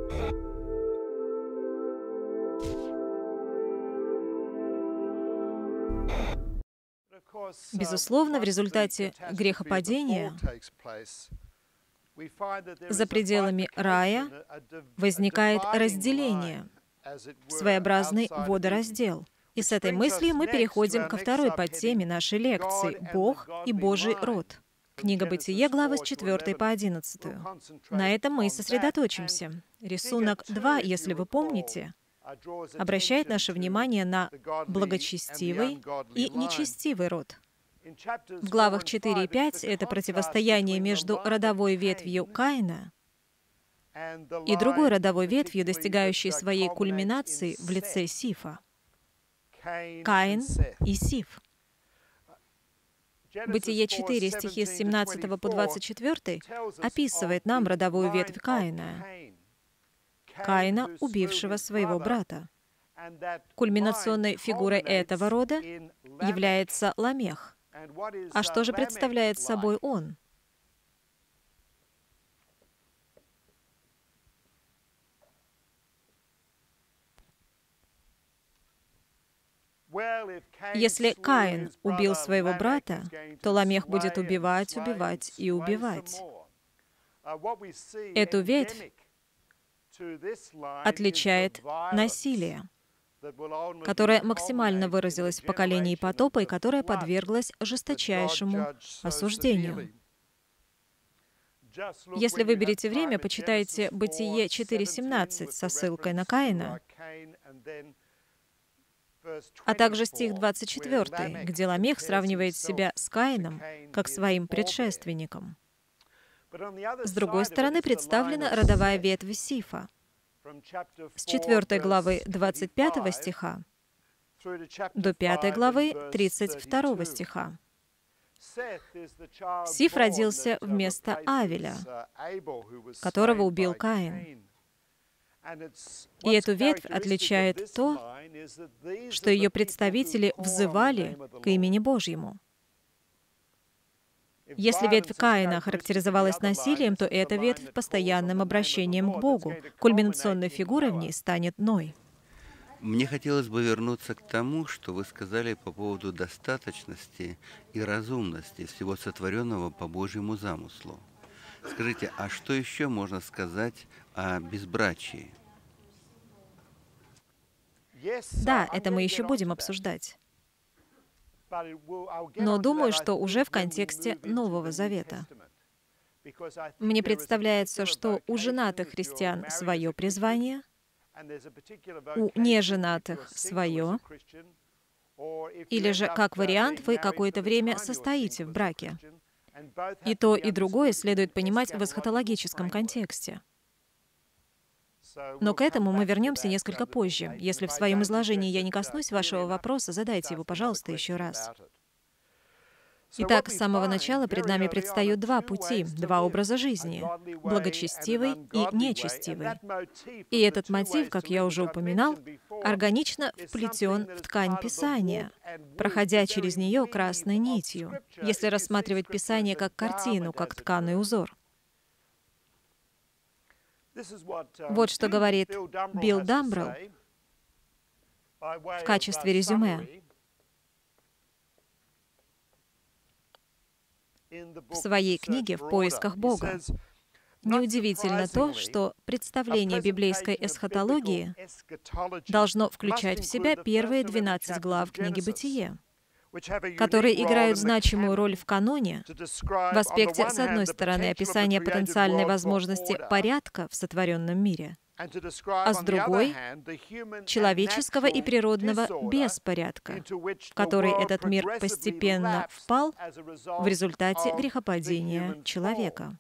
Безусловно, в результате грехопадения за пределами рая возникает разделение, своеобразный водораздел. И с этой мыслью мы переходим ко второй подтеме нашей лекции — Бог и Божий род. Книга Бытие, главы с 4 по 11. На этом мы и сосредоточимся. Рисунок 2, если вы помните, обращает наше внимание на благочестивый и нечестивый род. В главах 4 и 5 это противостояние между родовой ветвью Каина и другой родовой ветвью, достигающей своей кульминации в лице Сифа. Каин и Сиф. Бытие 4, стихи с 17 по 24 описывает нам родовую ветвь Каина, убившего своего брата. Кульминационной фигурой этого рода является Ламех. А что же представляет собой он? Если Каин убил своего брата, то Ламех будет убивать, убивать и убивать. Эту ветвь отличает насилие, которое максимально выразилось в поколении потопа и которое подверглось жесточайшему осуждению. Если выберете время, почитайте Бытие 4:17 со ссылкой на Каина, а также стих 24, где Ламех сравнивает себя с Каином как своим предшественником. С другой стороны представлена родовая ветвь Сифа. С 4 главы 25 стиха до 5 главы 32 стиха. Сиф родился вместо Авеля, которого убил Каин. И эту ветвь отличает то, что ее представители взывали к имени Божьему. Если ветвь Каина характеризовалась насилием, то эта ветвь — постоянным обращением к Богу. Кульминационной фигурой в ней станет Ной. Мне хотелось бы вернуться к тому, что вы сказали по поводу достаточности и разумности всего сотворенного по Божьему замыслу. Скажите, а что еще можно сказать о безбрачии? Да, это мы еще будем обсуждать. Но думаю, что уже в контексте Нового Завета. Мне представляется, что у женатых христиан свое призвание, у неженатых свое, или же, как вариант, вы какое-то время состоите в браке. И то, и другое следует понимать в эсхатологическом контексте. Но к этому мы вернемся несколько позже. Если в своем изложении я не коснусь вашего вопроса, задайте его, пожалуйста, еще раз. Итак, с самого начала перед нами предстают два пути, два образа жизни — благочестивый и нечестивый. И этот мотив, как я уже упоминал, органично вплетен в ткань Писания, проходя через нее красной нитью, если рассматривать Писание как картину, как тканый узор. Вот что говорит Билл Дамбрелл в качестве резюме в своей книге «В поисках Бога». Неудивительно то, что представление библейской эсхатологии должно включать в себя первые 12 глав книги «Бытие», которые играют значимую роль в каноне в аспекте, с одной стороны, описания потенциальной возможности порядка в сотворенном мире, а с другой — человеческого и природного беспорядка, в который этот мир постепенно впал в результате грехопадения человека.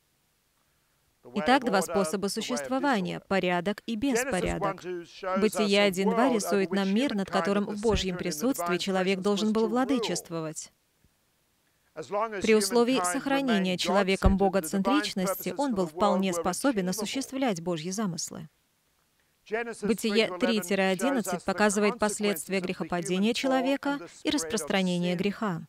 Итак, два способа существования — порядок и беспорядок. Бытие 1:2 рисует нам мир, над которым в Божьем присутствии человек должен был владычествовать. При условии сохранения человеком богоцентричности он был вполне способен осуществлять Божьи замыслы. Бытие 3-11 показывает последствия грехопадения человека и распространения греха.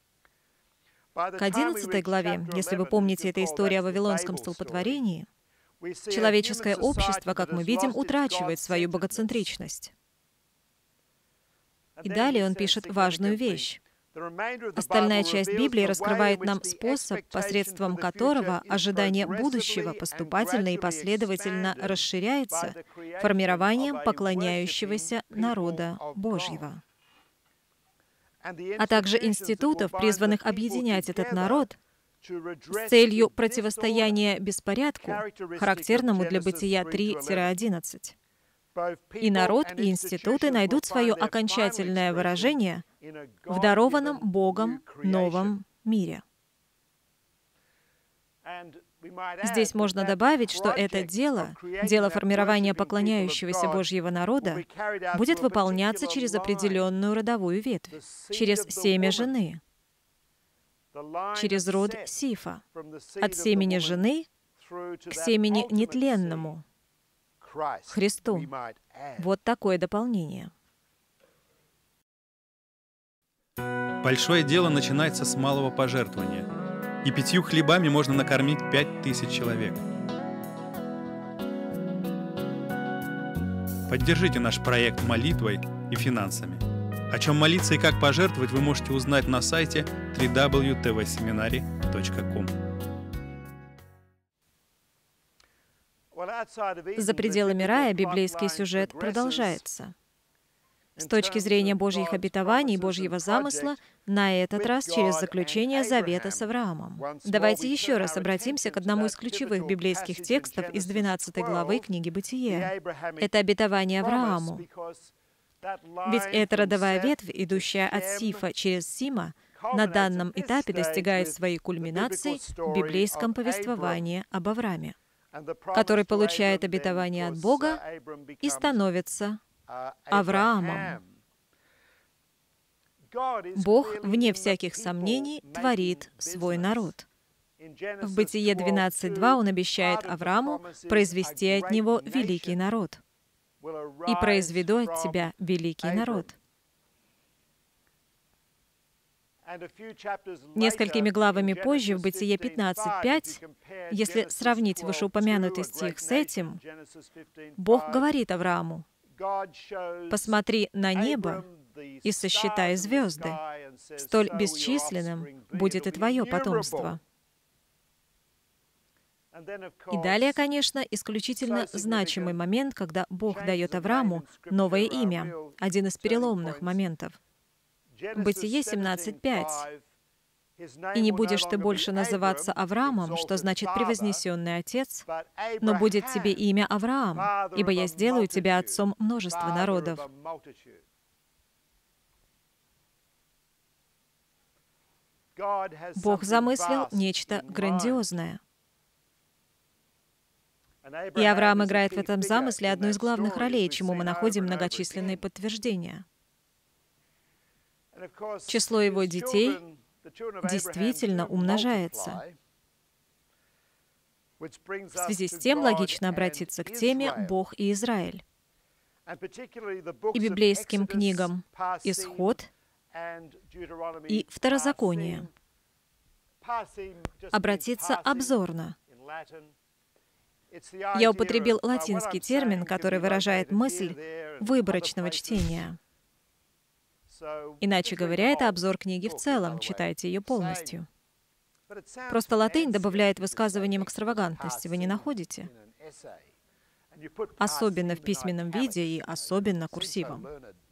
К 11 главе, если вы помните, это история о Вавилонском столпотворении, Человеческое общество, как мы видим, утрачивает свою богоцентричность. И далее он пишет важную вещь. Остальная часть Библии раскрывает нам способ, посредством которого ожидание будущего поступательно и последовательно расширяется формированием поклоняющегося народа Божьего, а также институтов, призванных объединять этот народ с целью противостояния беспорядку, характерному для Бытия 3-11. И народ, и институты найдут свое окончательное выражение в дарованном Богом новом мире. Здесь можно добавить, что это дело формирования поклоняющегося Божьего народа, будет выполняться через определенную родовую ветвь, через семя жены, через род Сифа, от семени жены к семени нетленному, Христу. Вот такое дополнение. Большое дело начинается с малого пожертвования, и 5 хлебами можно накормить 5000 человек. Поддержите наш проект молитвой и финансами. О чем молиться и как пожертвовать, вы можете узнать на сайте www.tvseminary.com. За пределами рая библейский сюжет продолжается. С точки зрения Божьих обетований и Божьего замысла, на этот раз через заключение завета с Авраамом. Давайте еще раз обратимся к одному из ключевых библейских текстов из 12 главы книги «Бытие». Это обетование Аврааму. Ведь эта родовая ветвь, идущая от Сифа через Сима, на данном этапе достигает своей кульминации в библейском повествовании об Аврааме, который получает обетование от Бога и становится Авраамом. Бог, вне всяких сомнений, творит свой народ. В Бытие 12:2 Он обещает Аврааму произвести от него великий народ. «И произведу от тебя великий народ». Несколькими главами позже, в Бытие 15:5, если сравнить вышеупомянутый стих с этим, Бог говорит Аврааму: «Посмотри на небо и сосчитай звезды, столь бесчисленным будет и твое потомство». И далее, конечно, исключительно значимый момент, когда Бог дает Аврааму новое имя, один из переломных моментов. Бытие 17:5. «И не будешь ты больше называться Авраамом, что значит превознесенный отец, но будет тебе имя Авраам, ибо я сделаю тебя отцом множества народов». Бог замыслил нечто грандиозное. И Авраам играет в этом замысле одну из главных ролей, чему мы находим многочисленные подтверждения. Число его детей действительно умножается. В связи с тем логично обратиться к теме «Бог и Израиль» и библейским книгам «Исход» и «Второзаконие». Обратиться обзорно. Я употребил латинский термин, который выражает мысль выборочного чтения. Иначе говоря, это обзор книги в целом, читайте ее полностью. Просто латынь добавляет высказываниям экстравагантности, вы не находите? Особенно в письменном виде и особенно курсивом.